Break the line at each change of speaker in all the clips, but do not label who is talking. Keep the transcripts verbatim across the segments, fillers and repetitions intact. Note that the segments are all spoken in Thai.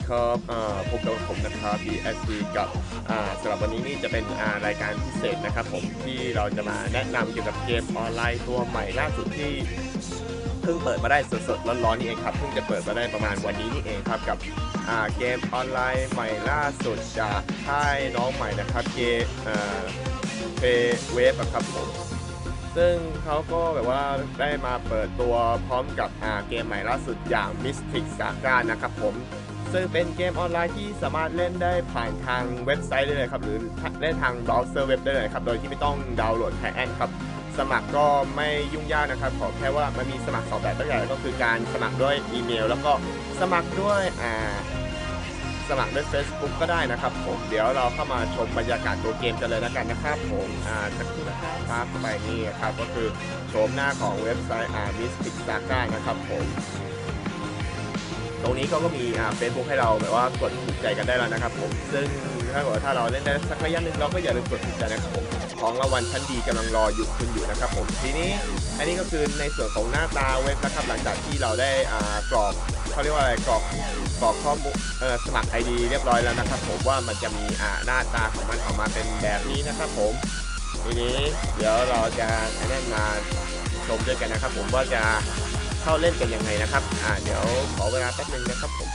ครับอ่าพบกับผมนะครับ บี เอส ซี กับอ่าสำหรับวันนี้นี่จะเป็นอ่ารายการพิเศษนะครับผมที่เราจะมาแนะนำเกี่ยวกับเกมออนไลน์ตัวใหม่ล่าสุดที่เพิ่งเปิดมาได้สดๆร้อนๆนี่เองครับเพิ่งจะเปิดมาได้ประมาณวันนี้นี่เองครับกับอ่าเกมออนไลน์ใหม่ล่าสุดจากค่ายน้องใหม่นะครับเกมอ่าเฟเวฟครับผมซึ่งเขาก็แบบว่าได้มาเปิดตัวพร้อมกับอ่าเกมใหม่ล่าสุดอย่าง Mystic Saga นะครับผมซึ่งเป็นเกมออนไลน์ที่สามารถเล่นได้ผ่านทางเว็บไซต์ได้เลยครับหรือเล่นทางเบราว์เซอร์เว็บได้เลยครับโดยที่ไม่ต้องดาวน์โหลดแพลนครับสมัครก็ไม่ยุ่งยากนะครับขอแค่ว่ามันมีสมัครสองแบบตัวอย่างก็คือการสมัครด้วยอีเมลแล้วก็สมัครด้วยอ่าสมัครด้วย Facebook ก็ได้นะครับผมเดี๋ยวเราเข้ามาชมบรรยากาศตัวเกมกันเลยแล้วกันนะครับผมอ่าสักครู่นะครับไปนี่ครับก็คือโฉมหน้าของเว็บไซต์อ่า Mystic Saga นะครับผมตรงนี้เขาก็มีอ่าเฟซบุ๊กให้เราแบบว่ากดถูกใจกันได้แล้วนะครับผมซึ่งถ้าเกิดถ้าเราเล่นได้สักระยะหนึ่งเราก็อย่าลืมกดถูกใจนะครับผมของรางวัลชั้นดีกำลังรออยู่คุณอยู่นะครับผมทีนี้อันนี้ก็คือในส่วนของหน้าตาเว็บนะครับหลังจากที่เราได้อ่ากรอกเขาเรียกว่าอะไรกรอกกรอกข้อมูลเอ่อสมัคร ไอ ดี เรียบร้อยแล้วนะครับผมว่ามันจะมีอ่าหน้าตาของมันออกมาเป็นแบบนี้นะครับผมทีนี้เดี๋ยวเราจะแนะนำมาชมด้วยกันนะครับผมว่าจะเข้าเล่นกันยังไงนะครับอ่าเดี๋ยวขอเวลาแป๊บนึงนะครับผม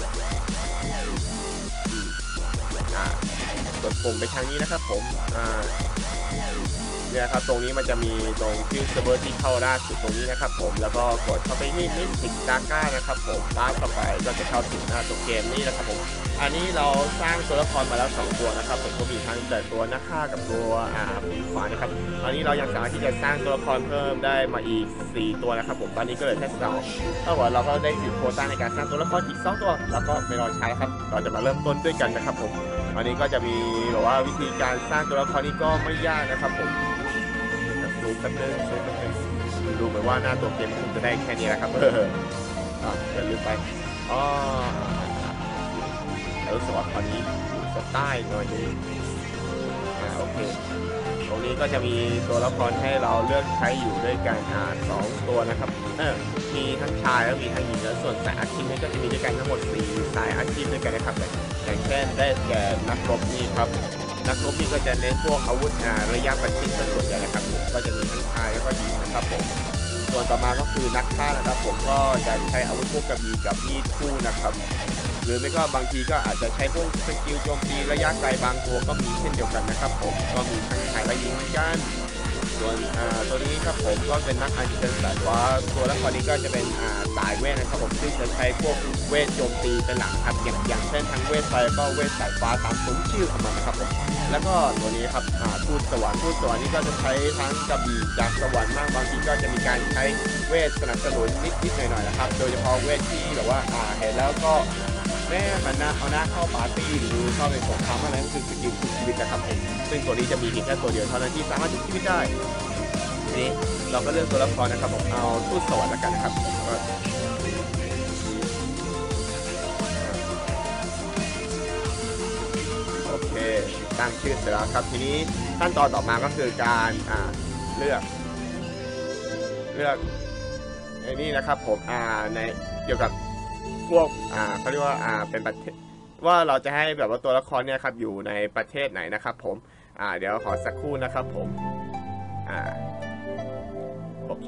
อ่ากดปุ่มไปทางนี้นะครับผมอ่าเนี่ยครับตรงนี้มันจะมีตรงที่เซิร์ฟเวอร์ที่เข้าล่าสุดตรงนี้นะครับผมแล้วก็กดเข้าไปที่มิสติกซาก้านะครับผมตามเข้าไปก็จะเข้าถึงหน้าตัวเกมนี้นะครับผมอันนี้เราสร้างตัวละครมาแล้วสองตัวนะครับผมก็มีทั้งแต่ตัวนักฆ่ากับตัวอ่าผีขวานนะครับตอนนี้เรายังสามารถที่จะสร้างตัวละครเพิ่มได้มาอีกสี่ตัวนะครับผมตอนนี้ก็เหลือแค่สองเท่ากับเราก็ได้สิบโควต้าในการสร้างตัวละครอีกสองตัวแล้วก็ไม่รอช้าแล้วครับเราจะมาเริ่มต้นด้วยกันนะครับผมอันนี้ก็จะมีแบบว่าวิธีการสร้างตัวละครนี้ก็ไม่ยากนะครับผมดูแป๊บนึงดูแป๊บนึงดูเหมือนว่าหน้าตัวเกมคงจะได้แค่นี้นะครับเอออ่ะเดี๋ยวลืมไปอ๋อแล้วสวัสดีคราวนี้สไตล์หน่อยนึงอ่าโอเคตรงนี้ก็จะมีตัวละครให้เราเลือกใช้อยู่ด้วยกันอ่าสองตัวนะครับเออมีทั้งชายแล้วมีทั้งหญิงแล้วส่วนสายอาชีพนี่ก็จะมีด้วยกันทั้งหมดสี่สายอาชีพด้วยกันนะครับอย่างเช่นได้แก่นักรบนี่ครับนักรบนี่ก็จะเน้นพวกอาวุธระยะประชิดส่วนใหญ่นะครับผมก็จะมีทั้งชายแล้วก็หญิงนะครับผมส่วนต่อมาก็คือนักฆ่านะครับผมก็จะใช้อาวุธพวกกระบี่กับมีดคู่นะครับหรือไม่ก็บางทีก็อาจจะใช้พวกสกิลโจมตีระยะไกลบางตัวก็มีเช่นเดียวกันนะครับผมก็มีทั้งชายและหญิงเหมือนกันส่วนอ่าตัวนี้ครับผมก็เป็นนักอัญเชิญสายฟ้าตัวละครนี้ก็จะเป็นอ่าสายเวทนะครับผมซึ่งจะใช้พวกเวทโจมตีเป็นหลักครับอย่างอย่างเช่นทั้งเวทไฟก็เวทสายฟ้าตามสมชื่อของมันนะครับผมแล้วก็ตัวนี้ครับอ่าทูตสวรรค์ทูตสวรรค์นี่ก็จะใช้ทั้งกระบี่จากสวรรค์มากบางทีก็จะมีการใช้เวทสนับสนุนนิดๆหน่อยๆนะครับโดยเฉพาะเวทที่แบบว่าอ่าเห็นแล้วก็แม่มันนะเอาหน้าเข้าปาร์ตี้หรือเข้าในสงครามอะไรนั่นคือสกิลชุบชีวิตนะครับผมซึ่งตัวนี้จะมีเพียงแค่ตัวเดียวเท่านั้นที่สามารถชุบชีวิตได้ทีนี้เราก็เลือกตัวละครนะครับผมเอาทูตสวรรค์แล้วกันนะครับก็โอเคตั้งชื่อเสร็จแล้วครับทีนี้ขั้นตอนต่อมาก็คือการอ่าเลือกเลือกไอ้นี่นะครับผมอ่าในเกี่ยวกับพวกอ่าเขาเรียกว่าอ่าเป็นประเทศว่าเราจะให้แบบว่าตัวละครเนี่ยครับอยู่ในประเทศไหนนะครับผมอ่าเดี๋ยวขอสักครู่นะครับผมอ่าโอเค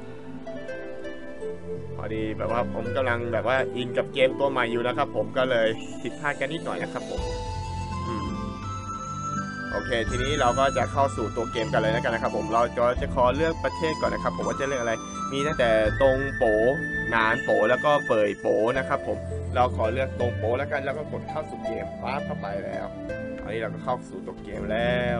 พอดีแบบว่าผมกำลังแบบว่าอินกับเกมตัวใหม่อยู่นะครับผมก็เลยผิดพลาดกันนิดหน่อยนะครับผมอืมโอเคทีนี้เราก็จะเข้าสู่ตัวเกมกันเลยแล้วกันนะครับผมเราจะจะขอเลือกประเทศก่อนนะครับผมว่าจะเลือกอะไรมีตั้งแต่ตรงโปหนานโปแล้วก็เปยโปนะครับผมเราขอเลือกตรงโปแล้วกันแล้วก็กดเข้าสู่เกมปั๊บเข้าไปแล้วอันนี้เราก็เข้าสู่ตัวเกมแล้ว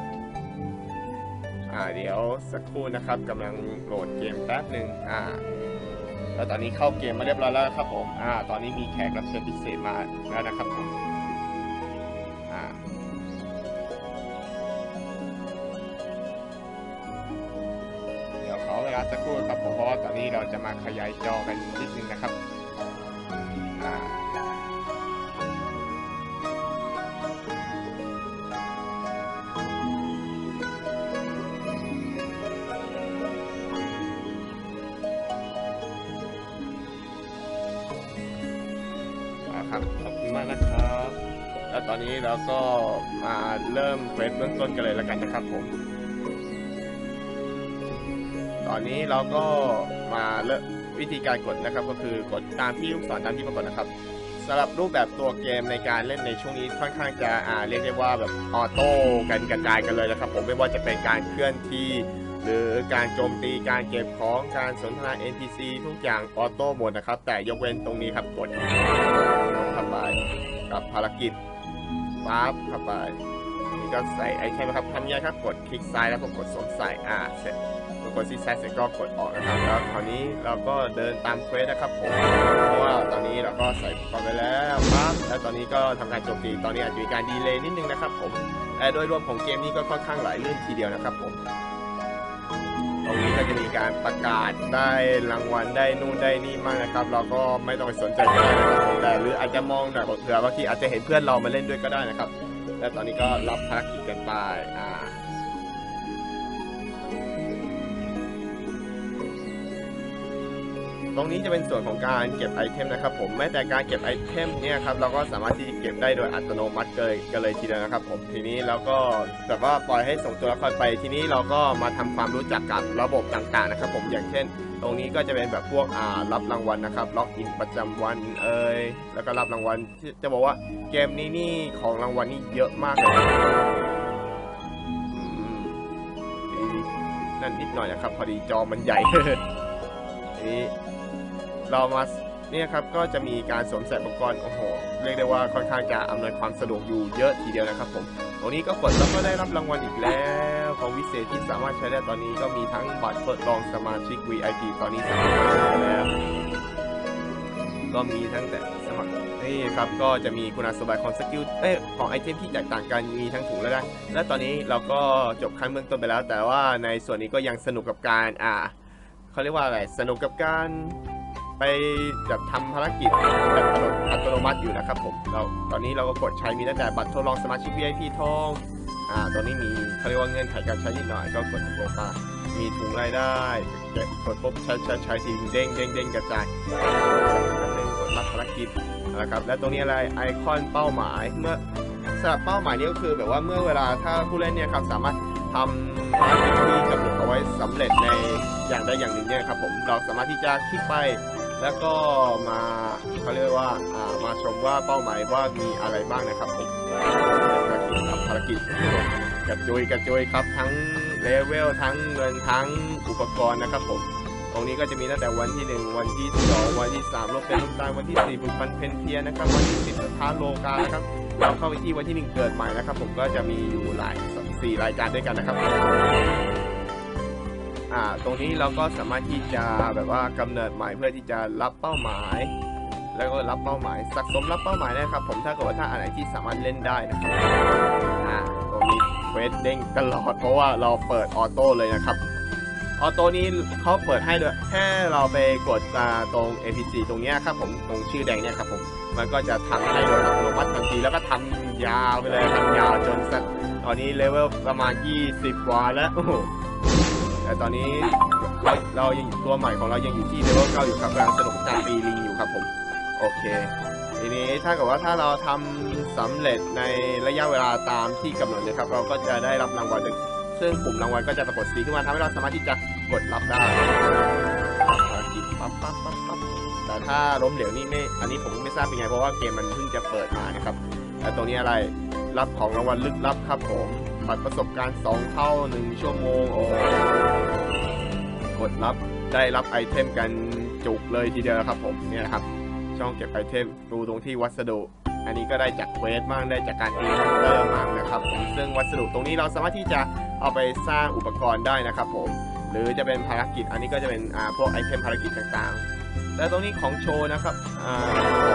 อ่าเดี๋ยวสักครู่นะครับกำลังโหลดเกมแป๊บหนึ่งอ่าแล้วตอนนี้เข้าเกมมาเรียบร้อยแล้วครับผมอ่าตอนนี้มีแขกรับเชิญพิเศษมาแล้วนะครับผมอ่าเดี๋ยวขอเวลาสักครู่ครับผมเพราะว่าตอนนี้เราจะมาขยายจอกันนิดนึงนะครับอ่าครับโอเคมากนะครับแล้วตอนนี้เราก็มาเริ่มเควสเบื้องต้นกันเลยแล้วกันนะครับผมตอนนี้เราก็มาเริ่มวิธีการกดนะครับก็คือกดตามที่ลูกศรตามที่ปรากฏนะครับสำหรับรูปแบบตัวเกมในการเล่นในช่วงนี้ค่อนข้างจะอ่าเรียกได้ว่าแบบออโต้กันกระจายกันเลยนะครับผมไม่ว่าจะเป็นการเคลื่อนที่หรือการโจมตีการเก็บของการสนทนา เอ็น พี ซี ทุกอย่างออโต้หมดนะครับแต่ยกเว้นตรงนี้ครับกดเข้าไปกับภารกิจปั๊บเข้าไปนี่ก็ใส่ไอเทมครับทำยังไงครับกดคลิกซ้ายแล้วก็กดสวมใส่อ่าเสร็จกดซีแซดเสร็จก็กดออกนะครับแล้วคราวนี้เราก็เดินตามเควสนะครับผมเพราะว่าตอนนี้เราก็ใส่อุปกรณ์ไปแล้วปั๊บแล้วตอนนี้ก็ทำการโจมตีตอนนี้อาจจะมีการดีเลย์นิดนึงนะครับผมแต่โดยรวมของเกมนี้ก็ค่อนข้างไหลลื่นทีเดียวนะครับผมตรงนี้ก็จะมีการประกาศได้รางวัลได้นู่นได้นี่มากนะครับเราก็ไม่ต้องไปสนใจก็ได้นะครับผมแต่หรืออาจจะมองหน่อยเผื่อบางทีอาจจะเห็นเพื่อนเรามาเล่นด้วยก็ได้นะครับและตอนนี้ก็รับภารกิจกันไปอ่าตรงนี้จะเป็นส่วนของการเก็บไอเทมนะครับผมแม้แต่การเก็บไอเทมเนี่ยครับเราก็สามารถที่จะเก็บได้โดยอัตโนมัติเลยกันเลยทีเดียวนะครับผมทีนี้เราก็แบบว่าปล่อยให้ส่งตัวละครไปทีนี้เราก็มาทำความรู้จักกับระบบต่างๆนะครับผมอย่างเช่นตรงนี้ก็จะเป็นแบบพวกอ่ารับรางวัลนะครับล็อกอินประจำวันเอ่ยแล้วก็รับรางวัลที่จะบอกว่าเกมนี้นี่ของรางวัลนี่เยอะมากเลยนั่นนิดหน่อยนะครับพอดีจอมันใหญ่ นี้เรามาเนี่ยครับก็จะมีการสวมใส่อุปกรณ์โอ้โหเรียกได้ว่าค่อนข้างจะอำนวยความสะดวกอยู่เยอะทีเดียวนะครับผมตรงนี้ก็กดแล้วก็ได้รับรางวัลอีกแล้วของวิเศษที่สามารถใช้ได้ตอนนี้ก็มีทั้งบัตรทดลองสมาชิก วี ไอ พี ตอนนี้สามารถใช้ได้แล้วก็มีทั้งแต่สมัครนี่ครับก็จะมีคุณสมบัติของสกิลเอ้ของไอเทมที่แตกต่างกันมีทั้งถุงและได้และตอนนี้เราก็จบขั้นเบื้องต้นไปแล้วแต่ว่าในส่วนนี้ก็ยังสนุกกับการอ่าเขาเรียกว่าอะไรสนุกกับการไปแบบทำภารกิจแบบอัตโนมัติอยู่นะครับผมเราตอนนี้เราก็กดใช้มีตั้งแต่บัตรทดลองสมาชิก วี ไอ พี ทองอ่าตอนนี้มีเขาเรียกว่าเงื่อนไขการใช้นิดหน่อยก็กดโปรไฟล์มีถุงรายได้กดปุ๊บใช้ใช้ใช้ทีเด้งเด้งเด้งกระจายกดรับภารกิจนะครับและตรงนี้อะไรไอคอนเป้าหมายเมื่อสำหรับเป้าหมายนี้ก็คือแบบว่าเมื่อเวลาถ้าผู้เล่นเนี่ยครับสามารถทำภารกิจที่กำหนดเอาไว้สำเร็จในอย่างใดอย่างหนึ่งเนี่ยครับผมเราสามารถที่จะคลิกไปแล้วก็มาเขาเรียกว่าอ่ามาชมว่าเป้าหมายว่ามีอะไรบ้างนะครับผมภารกิจครับภารกิจกระจุยกระจุยครับทั้งเลเวลทั้งเงินทั้งอุปกรณ์นะครับผมตรงนี้ก็จะมีตั้งแต่วันที่หนึ่งวันที่สองวันที่สามลบเป็นลูกตาลวันที่สี่บุญพันเพนเพียนะครับวันที่สิบสถานโลกานะครับเราเข้าไปที่วันที่หนึ่งเกิดใหม่นะครับผมก็จะมีอยู่หลายสี่รายการด้วยกันนะครับอ่าตรงนี้เราก็สามารถที่จะแบบว่ากำเนิดใหม่เพื่อที่จะรับเป้าหมายแล้วก็รับเป้าหมายสะสมรับเป้าหมายนะครับผมถ้าเกิดว่าถ้าอันไหนที่สามารถเล่นได้นะครับอ่าตรงนี้เควสเด้งตลอดเพราะว่าเราเปิดออโต้เลยนะครับออโต้นี้เขาเปิดให้ด้วยแค่เราไปกดตรง เอ พี ซี ตรงนี้ครับผมตรงชื่อแดงเนี่ยครับผมมันก็จะทำให้โดยอัตโนมัติทันทีแล้วก็ทำยาวไปเลยทำยาวจนสักตอนนี้เลเวลประมาณยี่สิบกว่าแล้วแต่ตอนนี้เรายังอยู่ตัวใหม่ของเรายังอยู่ที่เลเวลเก้าอยู่ครับกำลังสนุกกับการตีลิงอยู่ครับผมโอเคทีนี้ถ้าเกิดว่าถ้าเราทำสำเร็จในระยะเวลาตามที่กำหนดนะครับเราก็จะได้รับรางวัลซึ่งปุ่มรางวัลก็จะปรากฏสีขึ้นมาทำให้เราสามารถที่จะกดรับได้ภารกิจปั๊บปั๊บปั๊บปั๊บแต่ถ้าล้มเหลวนี่ไม่อันนี้ผมไม่ทราบเป็นไงเพราะว่าเกมมันเพิ่งจะเปิดมานะครับแต่ตรงนี้อะไรรับของรางวัลลึกลับครับผมบัตรประสบการณ์สองเท่าหนึ่งชั่วโมงโอ้กดรับได้รับไอเทมกันจุกเลยทีเดียวครับผมเนี่ยครับช่องเก็บไอเทมดูตรงที่วัสดุอันนี้ก็ได้จากเควสมั่งได้จากการตีมอนเตอร์มั่งนะครับผมซึ่งวัสดุตรงนี้เราสามารถที่จะเอาไปสร้างอุปกรณ์ได้นะครับผมหรือจะเป็นภารกิจอันนี้ก็จะเป็นอ่าพวกไอเทมภารกิจต่างๆแต่ตรงนี้ของโชว์นะครับอ่า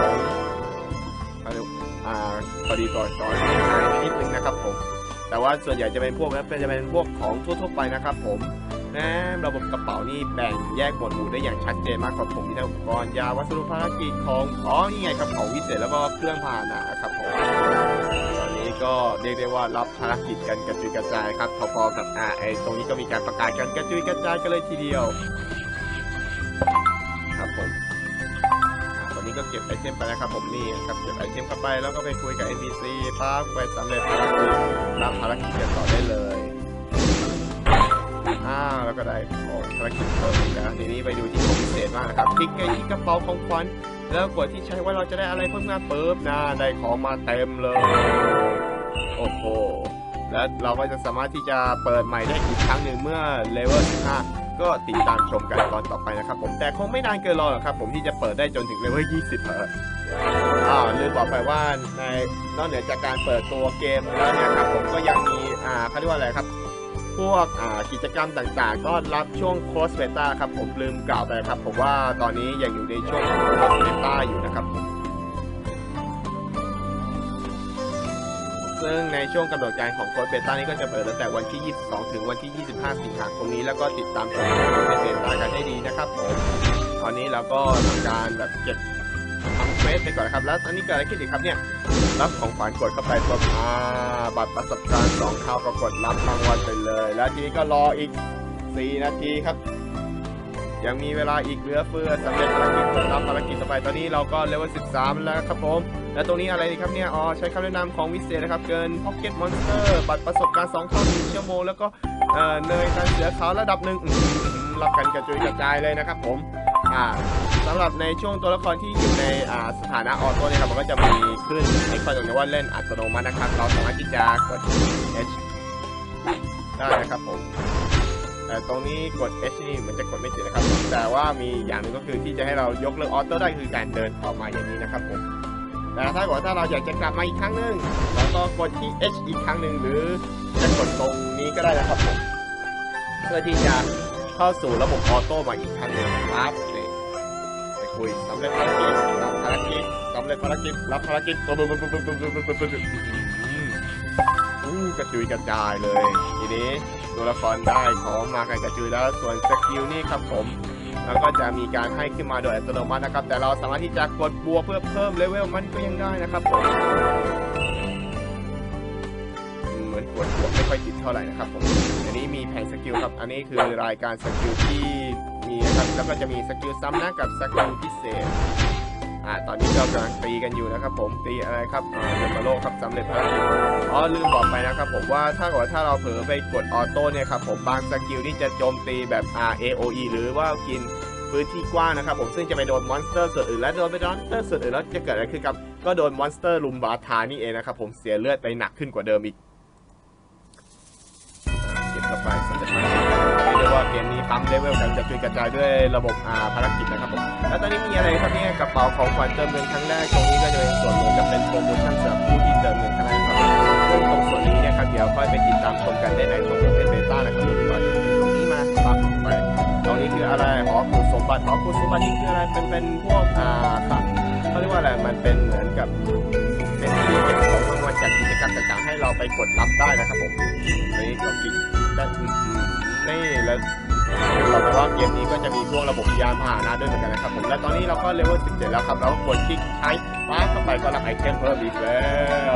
ของอ่าพอดีก่อนตอนหายไปนิดนึงนะครับผมแต่ว่าส่วนใหญ่จะเป็นพวกนั้นจะเป็นพวกของทั่วๆไปนะครับผมนะระบบกระเป๋านี่แบ่งแยกหมวดหมู่ได้อย่างชัดเจนมากครับผมมีทั้งอุปกรณ์ยาวัสดุภารกิจของอ๋อนี่ไงครับของวิเศษแล้วก็เครื่องพาหนะครับผมตอนนี้ก็เรียกได้ว่ารับภารกิจกันกระจุยกระจายครับพอๆกับอ่าไอตรงนี้ก็มีการประกาศกันกระจุยกระจายกันเลยทีเดียวครับผมตอนนี้นี้ก็เก็บไอเทมไปนะครับผมนี่ครับเก็บไอเทมเข้าไปแล้วก็ไปคุยกับ เอ็น พี ซี ปั๊บไปสำเร็จภารกิจรับภารกิจกันต่อได้เลยอ้าวแล้วก็ได้ของภารกิจเพิ่มอีกแล้วทีนี้ไปดูที่ของพิเศษมากนะครับคลิกไปที่กระเป๋าของขวัญแล้วกดที่ใช้ว่าเราจะได้อะไรเพิ่มมาเปิบนะได้ของมาเต็มเลยโอ้โหและเราก็จะสามารถที่จะเปิดใหม่ได้อีกครั้งหนึ่งเมื่อเลเวลสิบห้าก็ติดตามชมกันตอนต่อไปนะครับผมแต่คงไม่นานเกินรอหรอกครับผมที่จะเปิดได้จนถึงเลเวลยี่สิบเอออ่าลืมบอกไปว่าในนอกเหนือจากการเปิดตัวเกมแล้วเนี่ยครับผมก็ยังมีอ่าเขาเรียกว่าอะไรครับพวกอ่ากิจกรรมต่างๆก็รับช่วงโคสเบต้าครับผมลืมกล่าวไปครับผมว่าตอนนี้ยังอยู่ในช่วงโคสเบต้าอยู่นะครับซึ่งในช่วงกำหนดการของโค้ดเบต้านี้ก็จะเปิดตั้งแต่วันที่ยี่สิบสองถึงวันที่ยี่สิบห้าสิงหาคมนี้แล้วก็ติดตามชมโค้ดเบต้ากันให้ดีนะครับผมตอนนี้เราก็ทำการแบบเก็บทำเฟสไปก่อนครับแล้วตอนนี้เกิดอะไรขึ้นอีกครับเนี่ยรับของขวัญกดเข้าไปเพิ่มอ่าบัตรประสบการณ์สองเท่าก็กดรับรางวัลไปเลยแล้วทีนี้ก็รออีกสี่นาทีครับยังมีเวลาอีกเหลือเฟือสำเร็จภารกิจรับภารกิจต่อไปตอนนี้เราก็เลเวลสิบสามแล้วครับผมและตรงนี้อะไรดีครับเนี่ยอ๋อใช้คำแนะนำของวิเศษนะครับเกิน Pocket Monster บัตรประสบการณ์สองเท่าหนึ่งชั่วโมงแล้วก็เอ่อเนยการเสือขาวระดับหนึ่งรับกันกระจุยกระจายเลยนะครับผมอ่าสำหรับในช่วงตัวละครที่อยู่ในอ่าสถานะออโต้เนี่ยครับมันก็จะมีขึ้นให้คอยตรงนี้ว่าเล่นอัตโนมัตินะครับเราสามารถที่จะกด H ได้นะครับผมแต่ตรงนี้กด H นี่มันจะกดไม่ติดนะครับแต่ว่ามีอย่างหนึ่งก็คือที่จะให้เรายกเลิกออโต้ได้คือการเดินออกมาอย่างนี้นะครับผมแต่ถ้าเกิดถ้าเราอยากจะกลับมาอีกครั้งหนึ่งเราก็กดที่ H อีกครั้งหนึ่งหรือจะกดตรงนี้ก็ได้นะครับผมเพื่อที่จะเข้าสู่ระบบออโต้มาอีกครั้งหนึ่งครับนี่ไปคุยสำเร็จภารกิจรับภารกิจสำเร็จภารกิจรับภารกิจปุ๊บปุ๊บปุ๊บปุ๊บปุ๊บปุ๊บปุ๊บปุ๊บอู้กระจุยกระจายเลยทีนี้ตัวละครได้ของมากันกระจุยแล้วส่วนสกิลนี่ครับผมแล้วก็จะมีการให้ขึ้นมาโดยอัตโนมัตินะครับแต่เราสามารถที่จะกดบวกเพื่อเพิ่มเลเวลมันก็ยังได้นะครับผมเหมือนกดบวกไม่ค่อยติดเท่าไหร่นะครับผมอันนี้มีแผนสกิลครับอันนี้คือรายการสกิลที่มีนะครับแล้วก็จะมีสกิลซ้ำนะกับสกิลพิเศษอ่าตอนนี้เรากำลังตีกันอยู่นะครับผมตีอะไรครับอ่าเดมโลครับสำเร็จภารกิจอ๋อลืมบอกไปนะครับผมว่าถ้าเกิดถ้าเราเผลอไปกดออโต้เนี่ยครับผมบางสกิลที่จะโจมตีแบบ อาร์ เอ โอ อี หรือว่ากินพื้นที่กว้างนะครับผมซึ่งจะไปโดนมอนสเตอร์ส่วนอื่นและโดนไปมอนสเตอร์ส่วนอื่นแล้วจะเกิดอะไรขึ้นครับก็โดนมอนสเตอร์ลุมบาทานี่เองนะครับผมเสียเลือดไปหนักขึ้นกว่าเดิมอีกเก็บเข้าไปสำเร็จภารกิจเรียกว่าเกมนี้ปั๊มเลเวลกันจะกระจายด้วยระบบอาภารกิจนะครับผมแล้วตอนนี้มีอะไรครับเนี่ยกระเป๋าของขวัญเติมเงินครั้งแรกตรงนี้ก็จะเป็นส่วนหนึ่งจะเป็นโปรโมชั่นสำหรับผู้ที่เติมเงินครั้งแรกครับซึ่งตรงส่วนนี้เนี่ยครับเดี๋ยวค่อยไปติดตามชมกันได้ในตรงเป็นเบต้านะครับผมว่าจะเป็นตรงนี้มาปั๊บไปตรงนี้คืออะไรหอขุดสมบัติหอขุดสมบัตินี่คืออะไรเป็นเป็นพวกอ่าครับเขาเรียกว่าอะไรมันเป็นเหมือนกับเป็นที่เก็บของรางวัลจากกิจกรรมต่างๆให้เราไปกดรับได้นะครับผมอันนี้ก็กิจได้นี่แล้วเราไปว่าเกมนี้ก็จะมีพวกระบบยานพาหนะด้วยเหมือนกันนะครับผมและตอนนี้เราก็เลเวลสิบเจ็ดแล้วครับเราก็กดคลิกใช้ปั๊บเข้าไปก็รับไอเทมเพิ่มอีกแล้ว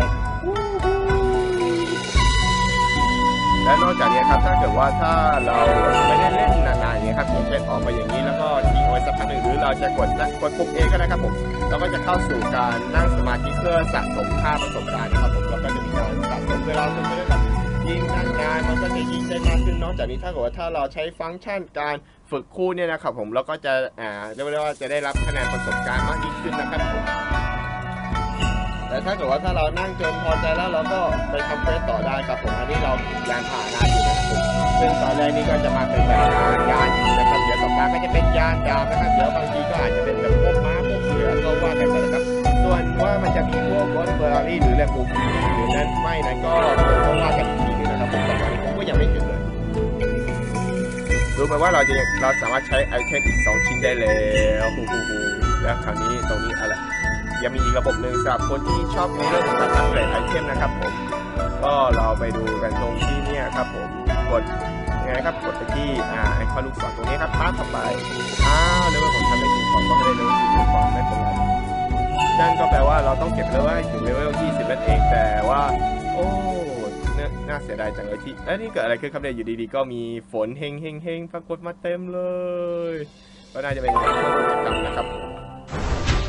และนอกจากนี้ครับถ้าเกิดว่าถ้าเราไม่ได้เล่นนานๆอย่างนี้ครับอย่างเช่นออกไปอย่างนี้แล้วก็ทิ้งไว้สักพักหนึ่งหรือเราจะกดกดปุ่มเอก็ได้ครับผมเราก็จะเข้าสู่การนั่งสมาธิเพื่อสะสมค่าประสบการณ์นะครับผมแล้วก็จะมีการสะสมเวลาจนไปด้วยครับยิ่งนั่งนานมันก็จะยิ่งได้มากขึ้นนอกจากนี้ถ้าเกิดว่าถ้าเราใช้ฟังก์ชันการฝึกคู่เนี่ยนะครับผมเราก็จะอ่าเรียกว่าจะได้รับคะแนนประสบการณ์มากยิ่งขึ้นนะครับผมแต่ถ้าเกิดว่าถ้าเรานั่งจนพอใจแล้วเราก็ไปทำเฟสต่อได้ครับผมอันนี้เรายานผ่านหน้าอยู่นะครับผมซึ่งตอนแรกนี้ก็จะมาเป็นแบบยานนะครับเดี๋ยวต่อมาก็จะเป็นยานดาวนะครับเดี๋ยวบางทีก็อาจจะเป็นแบบพวกม้าพวกเสือก็ว่ากันไปนะครับส่วนว่ามันจะมีพวกรถเฟอร์รารี่หรือแลมโบกินีหรือนั้นไม่นั้นก็ต้องว่ากันอีกทีนึงนะครับผมแต่ตอนนี้ผมก็ยังไม่ถึงเลยรู้ไหมว่าเราจะเราสามารถใช้ไอเทมอีกสองชิ้นได้แล้วฮูฮูฮูแล้วคราวนี้ตรงนี้อะไรยังมีอีกระบบหนึ่งสำหรับคนที่ชอบในเรื่องของการอัปเกรดไอเทมนะครับผมก็เราไปดูกันตรงที่เนี่ยครับผมกดยังไงครับกดไปที่อ่าไอคอนลูกศรตรงนี้ครับพาสเข้าไปอ้าวเลเวลของฉันได้ถึงก่อนก็ไม่ได้เลเวลสิบก่อนไม่เป็นไรนั่นก็แปลว่าเราต้องเก็บเลเวลให้ถึงเลเวลยี่สิบนั่นเองแต่ว่าโอ้น่าเสียดายจังเลยที่เอ้ยนี่เกิดอะไรขึ้นครับเนี่ยอยู่ดีๆก็มีฝนเฮงเฮงเฮงปรากฏมาเต็มเลยก็น่าจะเป็นช่วงกิจกรรมนะครับตอน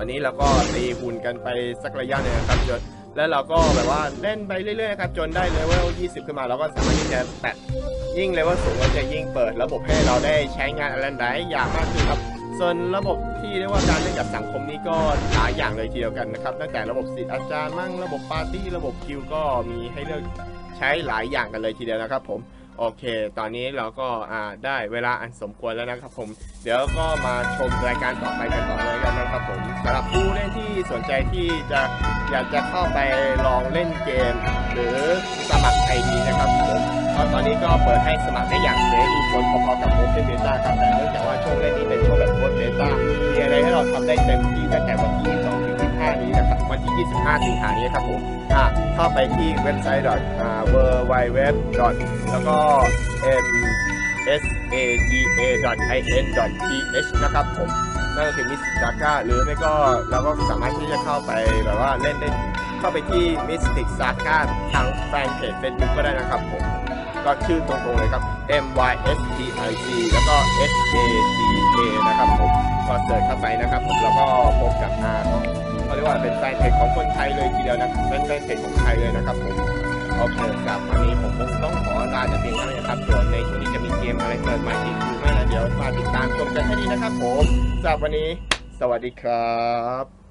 อนนี้เราก็ตีหุ่นกันไปสักระยะหนึงนะครับจนแล้วเราก็แบบว่าเล่นไปเรื่อยๆครับจนได้เลเวลยี่สิบขึ้นมาเราก็สามารถที่จะแตะยิ่งเลเวลสูงก็จะยิ่งเปิดระบบให้เราได้ใช้งานอะไรหลายอย่างมากขึ้นครับส่วนระบบที่เรียกว่าการเล่นกับสังคมนี้ก็หลายอย่างเลยทีเดียวกันนะครับตั้งแต่ระบบศิษย์อาจารย์มั่งระบบปาร์ตี้ระบบคิวก็มีให้เลือกใช้หลายอย่างกันเลยทีเดียวนะครับผมโอเคตอนนี้เราก็อ่าได้เวลาอันสมควรแล้วนะครับผมเดี๋ยวก็มาชมรายการต่อไปกันต่อเลยกันนะครับผมสำหรับผู้เล่นที่สนใจที่จะอยากจะเข้าไปลองเล่นเกมหรือสมัคร ไอ ดี นะครับผมก็ตอนนี้ก็เปิดให้สมัครได้อย่างเสรีผลพอๆกับ Open Beta ครับแต่เนื่องจากว่าช่วงเล่นนี้เป็นช่วงแบบ Open Beta มีอะไรให้เราทำได้เต็มที่ตั้งแต่วันที่ยี่สิบสองถึงยี่สิบห้านี้นะครับวันที่ยี่สิบห้าสิงหาคมนี้ครับผมอ่ะเข้าไปที่เว็บไซต์ ดับเบิลยู ดับเบิลยู ดับเบิลยู ดับเบิลยู แล้วก็ m s a g a ดอท i n ดอท t h นะครับผมนั่นก็คือมิสติก Saga หรือไม่ก็เราก็สามารถที่จะเข้าไปแบบว่าเล่นได้เข้าไปที่ Mystic Saga ทางแฟนเพจ Facebook ก็ได้นะครับผมก็ชื่อตรงๆเลยครับ M Y S T I C แล้วก็ S A G A นะครับผมก็เสิร์ชเข้าไปนะครับผมแล้วก็พบกับอาเขาเรียกว่าเป็นแฟนเพจของคนไทยเลยทีเดียวนะเป็นแฟนเพจของไทยเลยนะครับผมโอเคครับวันนี้ผมคงต้องขอลาจะเพียงเท่านี้ครับส่วนในช่วงนี้จะมีเกมอะไรเกิดใหม่อีกหรือไม่นะเดี๋ยวมาติดตามชมกันให้ดีนะครับผมสำหรับวันนี้สวัสดีครับ